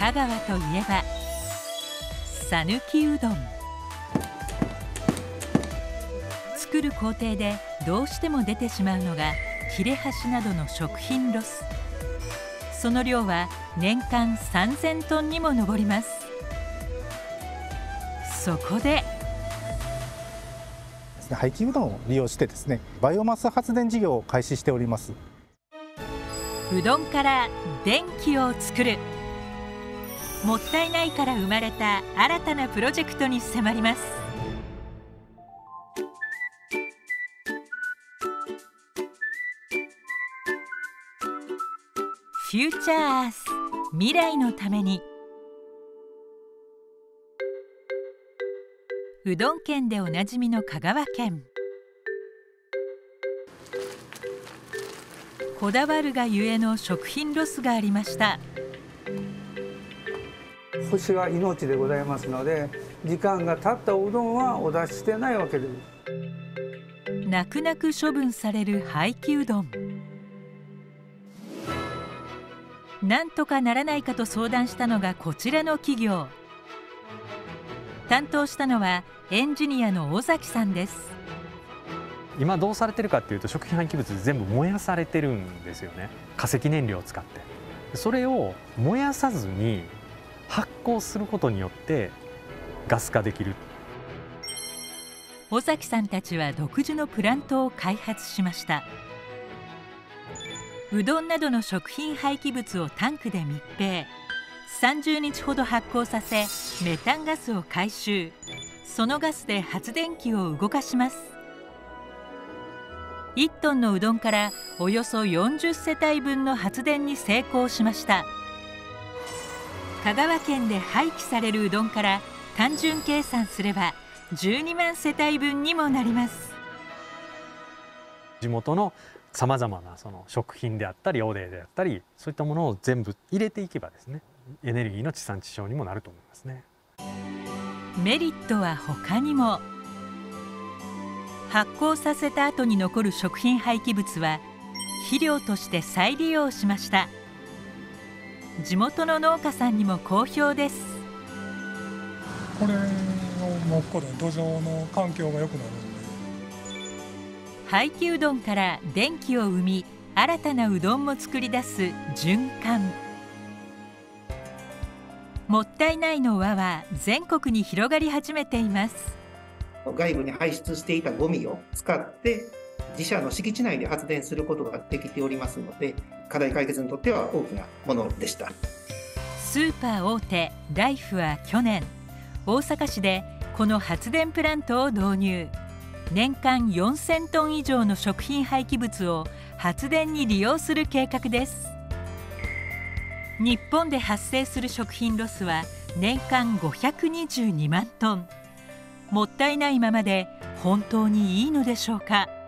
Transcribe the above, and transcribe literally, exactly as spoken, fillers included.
香川といえば讃岐うどん。作る工程でどうしても出てしまうのが切れ端などの食品ロス。その量は年間さんぜんトンにも上ります。そこで廃棄うどんを利用してですね、バイオマス発電事業を開始しております。 うどんから電気を作る、もったいないから生まれた新たなプロジェクトに迫ります。フューチャーアース、未来のために。うどん県でおなじみの香川県。こだわるがゆえの食品ロスがありました。 干しは命でございますので、時間が経ったおうどんはお出ししてないわけです。 泣く泣く処分される廃棄うどん。なんとかならないかと相談したのがこちらの企業。担当したのはエンジニアの尾崎さんです。 今どうされてるかっていうと、食品廃棄物全部燃やされてるんですよね。化石燃料を使って。それを燃やさずに発酵することによってガス化できる。 尾崎さんたちは独自のプラントを開発しました。うどんなどの食品廃棄物をタンクで密閉、さんじゅうにちほど発酵させメタンガスを回収。そのガスで発電機を動かします。いちトンのうどんからおよそよんじゅっせたいぶんの発電に成功しました。香川県で廃棄されるうどんから単純計算すればじゅうにまんせたいぶんにもなります。 地元のさまざまなその食品であったり汚泥であったり、そういったものを全部入れていけばですね、エネルギーの地産地消にもなると思いますね。 メリットは他にも。発酵させた後に残る食品廃棄物は肥料として再利用しました。地元の農家さんにも好評です。 これをもっこで土壌の環境が良くなるんで。 廃棄うどんから電気を生み、新たなうどんも作り出す循環。もったいないの輪は全国に広がり始めています。 外部に排出していたゴミを使って自社の敷地内で発電することができておりますので、課題解決にとっては大きなものでした。 スーパー大手ライフは去年、大阪市でこの発電プラントを導入。年間よんせんトン以上の食品廃棄物を発電に利用する計画です。日本で発生する食品ロスは年間ごひゃくにじゅうにまんトン。もったいないままで本当にいいのでしょうか。